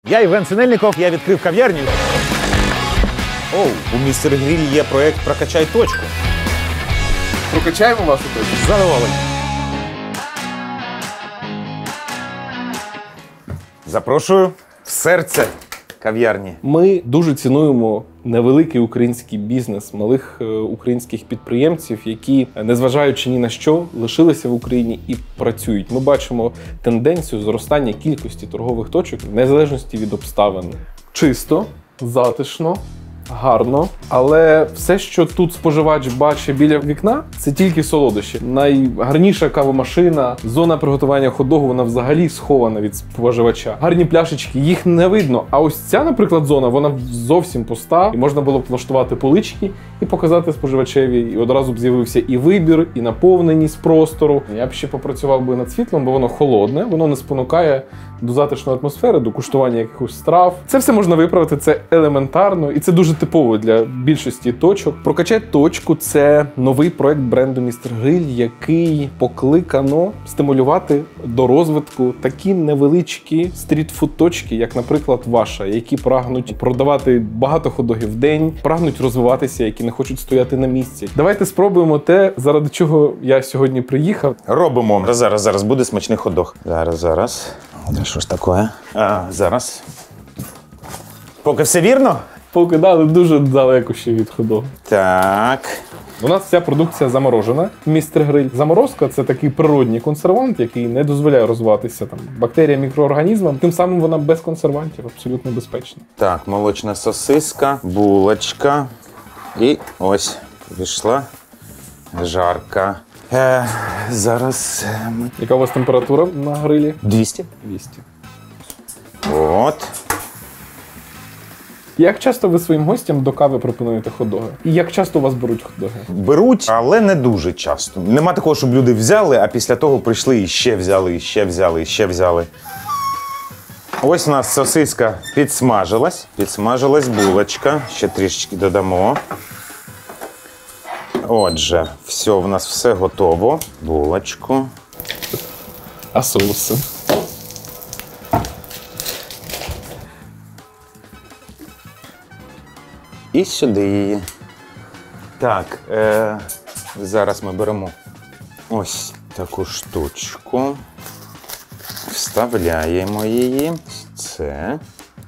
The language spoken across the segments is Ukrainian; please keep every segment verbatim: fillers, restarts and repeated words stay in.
Я Євген Синельников, я відкрив кав'ярню. Оу, у містер Гриль є проєкт «Прокачай точку». Прокачаємо вашу точку? Задоволення. Запрошую в серце кав'ярні. Ми дуже цінуємо невеликий український бізнес, малих е, українських підприємців, які, незважаючи ні на що, лишилися в Україні і працюють. Ми бачимо тенденцію зростання кількості торгових точок в незалежності від обставин. Чисто, затишно, гарно, але все, що тут споживач бачить біля вікна, це тільки солодощі. Найгарніша кавомашина, зона приготування хот-догу, вона взагалі схована від споживача. Гарні пляшечки, їх не видно. А ось ця, наприклад, зона, вона зовсім пуста. І можна було б влаштувати полички і показати споживачеві. І одразу б з'явився і вибір, і наповненість простору. Я б ще попрацював би над світлом, бо воно холодне, воно не спонукає до затишної атмосфери, до куштування якихось страв. Це все можна виправити, це елементарно, і це дуже типово для більшості точок. «Прокачай точку» – це новий проект бренду містер Гриль, який покликано стимулювати до розвитку такі невеличкі стрітфуд-точки, як, наприклад, ваша, які прагнуть продавати багато хот-догів в день, прагнуть розвиватися, які не хочуть стояти на місці. Давайте спробуємо те, заради чого я сьогодні приїхав. Робимо. Зараз, зараз буде смачний хот-дог. Зараз, зараз. Це що ж таке? А, зараз. Поки все вірно? Поки дали дуже далеко ще від хот-догу. Так. У нас вся продукція заморожена. містер Гриль. Заморозка – це такий природній консервант, який не дозволяє розвиватися там бактеріям, мікроорганізмам. Тим самим вона без консервантів, абсолютно безпечна. Так, молочна сосиска, булочка. І ось пішла жарка. Е, зараз ми... Яка у вас температура на грилі? двісті. двісті. От. Як часто ви своїм гостям до кави пропонуєте хот-доги? І як часто у вас беруть хот-доги? Беруть, але не дуже часто. Нема такого, щоб люди взяли, а після того прийшли і ще взяли, і ще взяли, і ще взяли. Ось у нас сосиска підсмажилась. Підсмажилась булочка. Ще трішечки додамо. Отже, все, в нас все готово. Булочку. А соуси? І сюди її. Так, е, зараз ми беремо ось таку штучку. Вставляємо її. Це.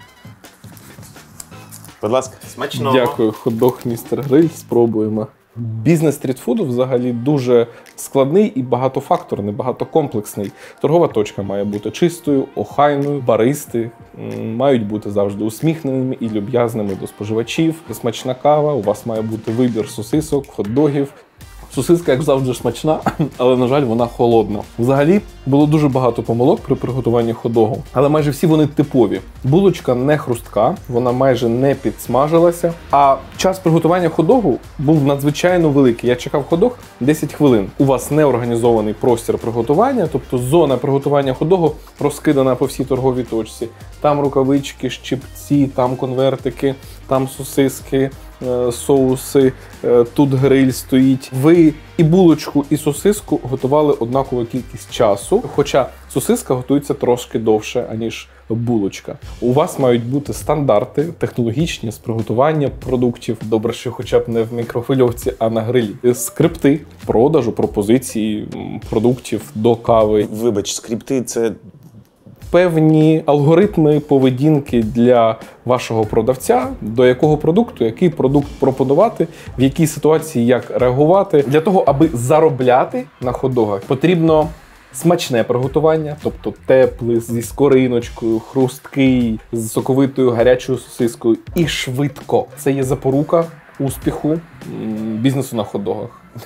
Будь ласка, смачного. Дякую, хот-дог містер Гриль. Спробуємо. Бізнес стрітфуду взагалі дуже складний і багатофакторний, багатокомплексний. Торгова точка має бути чистою, охайною, баристи мають бути завжди усміхненими і люб'язними до споживачів. Смачна кава, у вас має бути вибір сосисок, хот-догів. Сосиска, як завжди, смачна, але, на жаль, вона холодна. Взагалі, було дуже багато помилок при приготуванні хот-догу, але майже всі вони типові. Булочка не хрустка, вона майже не підсмажилася, а час приготування хот-догу був надзвичайно великий. Я чекав хот-дог десять хвилин. У вас не організований простір приготування, тобто зона приготування хот-догу розкидана по всій торговій точці. Там рукавички, щипці, там конвертики, там сосиски, соуси, тут гриль стоїть. Ви і булочку, і сосиску готували однакову кількість часу, хоча сосиска готується трошки довше, аніж булочка. У вас мають бути стандарти технологічні з приготування продуктів. Добре, що хоча б не в мікрохвильовці, а на грилі. Скрипти продажу, пропозиції продуктів до кави. Вибач, скрипти – це... Певні алгоритми поведінки для вашого продавця, до якого продукту, який продукт пропонувати, в якій ситуації як реагувати. Для того, аби заробляти на хот-догах, потрібно смачне приготування, тобто теплий, зі скориночкою, хрусткий, з соковитою гарячою сосискою і швидко. Це є запорука успіху бізнесу на хот-догах.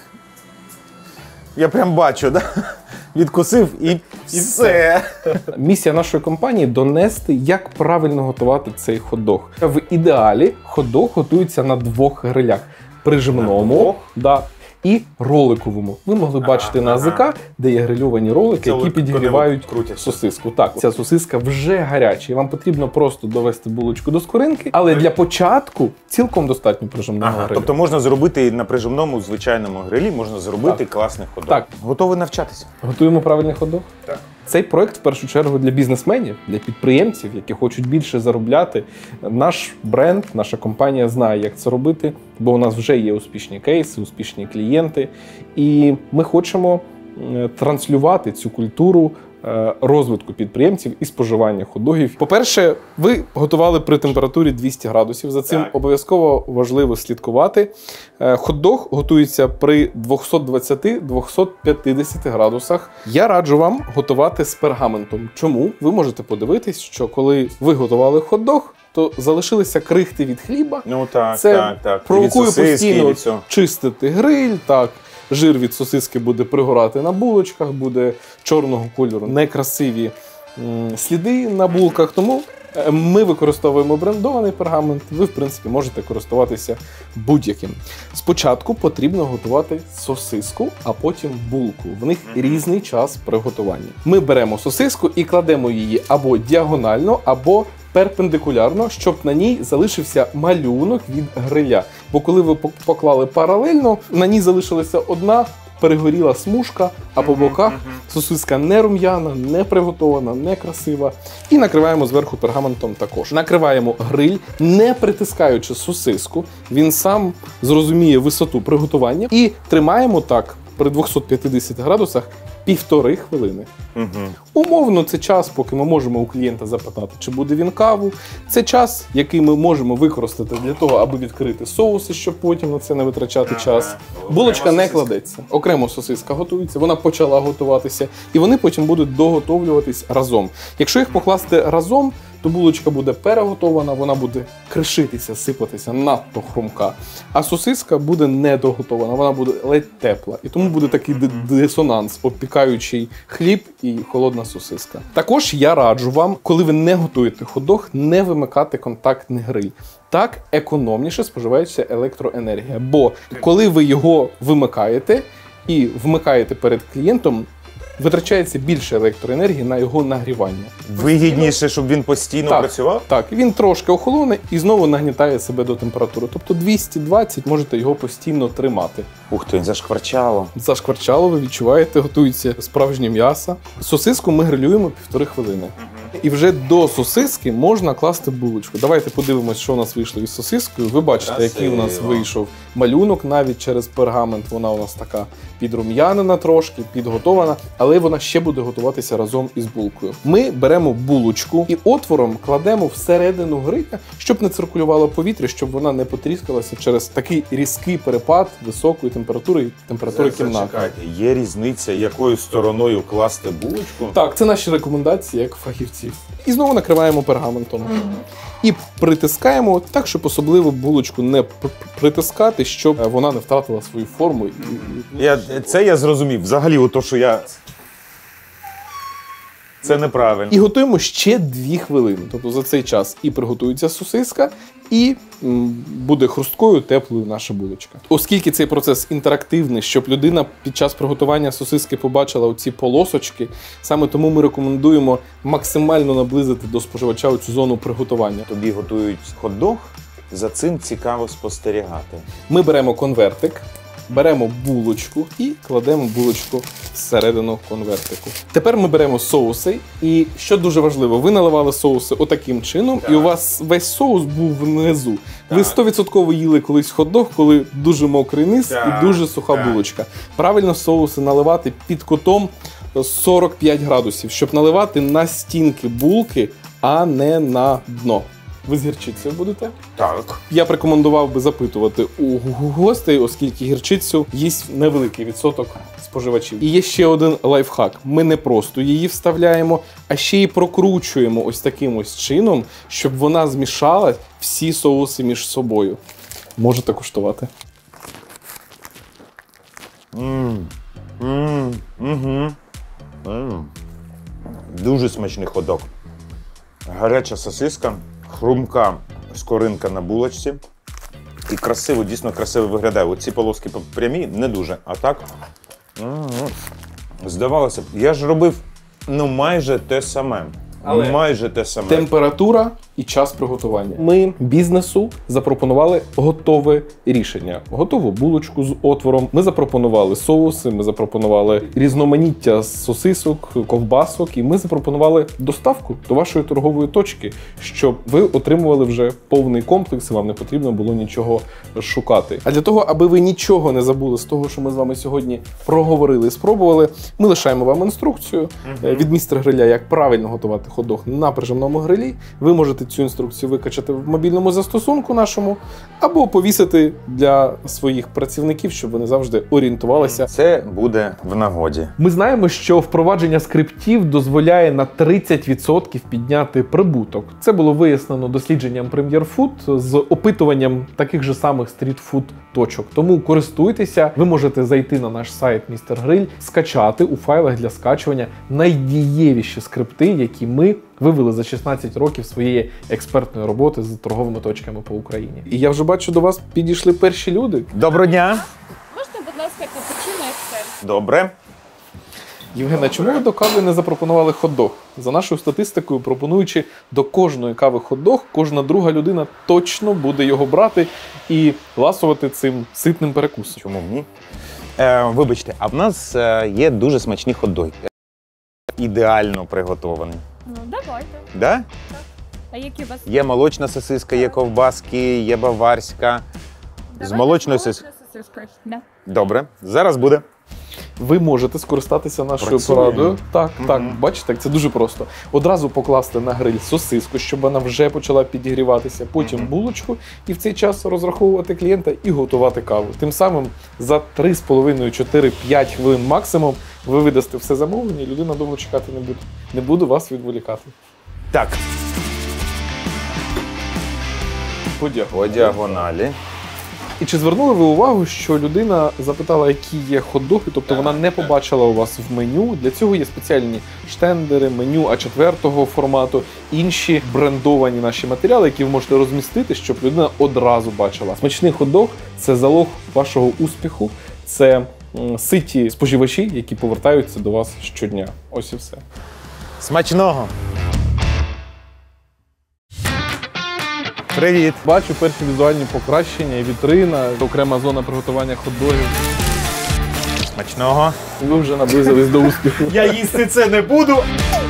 Я прям бачу, да? Відкусив і, і все. Місія нашої компанії – донести, як правильно готувати цей хот-дог. В ідеалі хот-дог готується на двох грилях. Прижимному да, і роликовому. Ви могли ага, бачити на АЗК, ага. де є грильовані ролики, це які підігрівають сосиску. Так, ця сосиска вже гаряча, і вам потрібно просто довести булочку до скоринки, але для початку цілком достатньо прижимного ага, гриля. Тобто можна зробити на прижимному звичайному грилі, можна зробити так. класний хот-дог. Так. Готовий навчатися? Готуємо правильний хот-дог? Так. Цей проект в першу чергу для бізнесменів, для підприємців, які хочуть більше заробляти. Наш бренд, наша компанія знає, як це робити, бо у нас вже є успішні кейси, успішні клієнти. І ми хочемо транслювати цю культуру розвитку підприємців і споживання хот-догів. По-перше, ви готували при температурі двісті градусів. За цим так. обов'язково важливо слідкувати. Хот-дог готується при двохсот двадцяти - двохсот п'ятдесяти градусах. Я раджу вам готувати з пергаментом. Чому? Ви можете подивитись, що коли ви готували хот-дог, то залишилися крихти від хліба. Ну так, Це так, так. провокує постійно від цього. чистити гриль, так. Жир від сосиски буде пригорати на булочках, буде чорного кольору, некрасиві м, сліди на булках. Тому ми використовуємо брендований пергамент. Ви, в принципі, можете користуватися будь-яким. Спочатку потрібно готувати сосиску, а потім булку. В них різний час приготування. Ми беремо сосиску і кладемо її або діагонально, або перпендикулярно, щоб на ній залишився малюнок від гриля. Бо коли ви поклали паралельно, на ній залишилася одна перегоріла смужка, а по боках сосиска не рум'яна, не приготована, не красива. І накриваємо зверху пергаментом також. Накриваємо гриль, не притискаючи сосиску. Він сам зрозуміє висоту приготування. І тримаємо так при двохсот п'ятдесяти градусах півтори хвилини. Угу. Умовно, це час, поки ми можемо у клієнта запитати, чи буде він каву. Це час, який ми можемо використати для того, аби відкрити соуси, щоб потім на це не витрачати час. Булочка не кладеться. Окремо сосиска готується, вона почала готуватися, і вони потім будуть доготовлюватись разом. Якщо їх покласти разом, то булочка буде переготована, вона буде кришитися, сипатися надто хрумка. А сосиска буде недоготована, вона буде ледь тепла. І тому буде такий дисонанс, обпікаючий хліб і холодна сосиска. Також я раджу вам, коли ви не готуєте хот-дог, не вимикати контактний гриль. Так економніше споживається електроенергія. Бо коли ви його вимикаєте і вмикаєте перед клієнтом, витрачається більше електроенергії на його нагрівання. Вигідніше, щоб він постійно так, працював? Так, він трошки охолоне і знову нагнітає себе до температури. Тобто двісті двадцять можете його постійно тримати. Ух ти, зашкварчало. Зашкварчало, ви відчуваєте, готується справжнє м'ясо. Сосиску ми грилюємо півтори хвилини. І вже до сосиски можна класти булочку. Давайте подивимось, що у нас вийшло із сосискою. Ви бачите, Красиво. Який у нас вийшов малюнок навіть через пергамент. Вона у нас така підрум'янена трошки, підготована, але вона ще буде готуватися разом із булкою. Ми беремо булочку і отвором кладемо всередину гриля, щоб не циркулювало повітря, щоб вона не потріскалася через такий різкий перепад високої температури і температури кімнати. Чекайте, є різниця, якою стороною класти булочку? Так, це наші рекомендації як фахівців. І знову накриваємо пергаментом. І притискаємо так, щоб особливо булочку не притискати, щоб вона не втратила свою форму. Я, це я зрозумів. Взагалі, ото, що я... Це неправильно. І готуємо ще дві хвилини. Тобто за цей час і приготується сосиска, і м, буде хрусткою, теплою наша булочка. Оскільки цей процес інтерактивний, щоб людина під час приготування сосиски побачила оці полосочки, саме тому ми рекомендуємо максимально наблизити до споживача цю зону приготування. Тобі готують хот-дог, за цим цікаво спостерігати. Ми беремо конвертик, беремо булочку і кладемо булочку всередину конвертику. Тепер ми беремо соуси, і що дуже важливо, ви наливали соуси отаким чином, так. І у вас весь соус був внизу. Так. Ви сто відсотків їли колись хот-дог, коли дуже мокрий низ так. І дуже суха так. булочка. Правильно соуси наливати під кутом сорок п'ять градусів, щоб наливати на стінки булки, а не на дно. Ви з гірчицею будете? Так. Я б рекомендував би запитувати у гостей, оскільки гірчицю їсть невеликий відсоток споживачів. І є ще один лайфхак. Ми не просто її вставляємо, а ще й прокручуємо ось таким ось чином, щоб вона змішала всі соуси між собою. Можете куштувати. Ммм. Ммм. Угу. Ммм. Дуже смачний хот-дог. Гаряча сосиска. Хрумка скоринка на булочці. І красиво, дійсно красиво виглядає. Оці полоски прямі не дуже, а так. Здавалося б, я ж робив ну майже те саме. Але майже те саме. Температура і час приготування. Ми бізнесу запропонували готове рішення. Готову булочку з отвором. Ми запропонували соуси, ми запропонували різноманіття сосисок, ковбасок, і ми запропонували доставку до вашої торгової точки, щоб ви отримували вже повний комплекс, і вам не потрібно було нічого шукати. А для того, аби ви нічого не забули з того, що ми з вами сьогодні проговорили і спробували, ми лишаємо вам інструкцію uh-huh. від містера Гриля, як правильно готувати хот-дог на прижимному грилі. Ви можете цю інструкцію викачати в мобільному застосунку нашому або повісити для своїх працівників, щоб вони завжди орієнтувалися. Це буде в нагоді. Ми знаємо, що впровадження скриптів дозволяє на тридцять відсотків підняти прибуток. Це було вияснено дослідженням Premier Food з опитуванням таких же самих стрітфуд точок. Тому користуйтеся, ви можете зайти на наш сайт містер Гриль, скачати у файлах для скачування найдієвіші скрипти, які ми вивели за шістнадцять років своєї експертної роботи з торговими точками по Україні. І я вже бачу, до вас підійшли перші люди. Доброго дня! Можна, будь ласка, капучино експерт? Добре. Євгена, чому ви до кави не запропонували хот-дог? За нашою статистикою, пропонуючи до кожної кави хот-дог, кожна друга людина точно буде його брати і ласувати цим ситним перекусом. Чому ні? Е, вибачте, а в нас е, є дуже смачні хот-доги. Ідеально приготовані. Ну, давайте. Да? Так. А які у вас? Є молочна сосиска, є ковбаски, є баварська. Давайте молочною з сос- сосискою. Да. Добре, зараз буде. Ви можете скористатися нашою Працює. порадою. Так, Мгм. так, бачите, це дуже просто. Одразу покласти на гриль сосиску, щоб вона вже почала підігріватися, потім Мгм. булочку, і в цей час розраховувати клієнта і готувати каву. Тим самим за три з половиною, чотири, п'ять хвилин максимум ви видасте все замовлення, і людина довго чекати не буде. Не буду вас відволікати. Так, Подякую. по діагоналі. І чи звернули ви увагу, що людина запитала, які є хот-доги, тобто вона не побачила у вас в меню. Для цього є спеціальні штендери, меню а четвертого формату, інші брендовані наші матеріали, які ви можете розмістити, щоб людина одразу бачила. Смачний хот-дог – це залог вашого успіху, це м, ситі споживачі, які повертаються до вас щодня. Ось і все. Смачного! Привіт! Бачу перші візуальні покращення, вітрина, окрема зона приготування хот-догів. Смачного! Ви вже наблизились до успіху. Я їсти це не буду!